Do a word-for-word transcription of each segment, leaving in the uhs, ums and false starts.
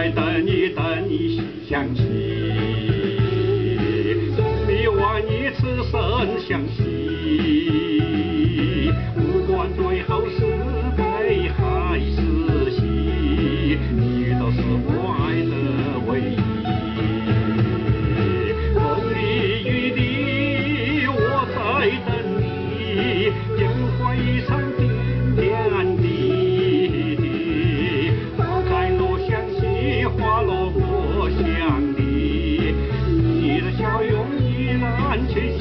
在等你，等你细想起，你望你此生相惜，不管最后是悲还是喜，你都是我爱的唯一。风里雨里，我在等你，变化一场点点滴滴。花开落相惜，花落我想你，你的笑容依然清晰。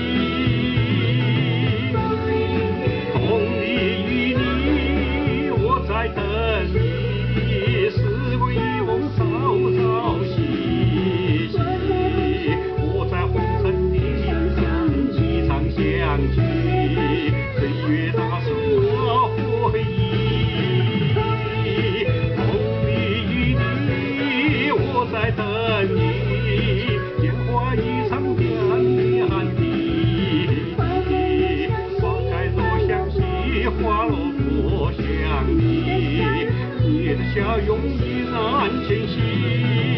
风里雨里，我在等你，时光遗忘朝朝夕夕。我在红尘里跟你常相聚，岁月打碎了回忆。风里雨里，我在等你，变化一场点点滴滴。花开落相惜，花落我想你，你的笑容依然清晰。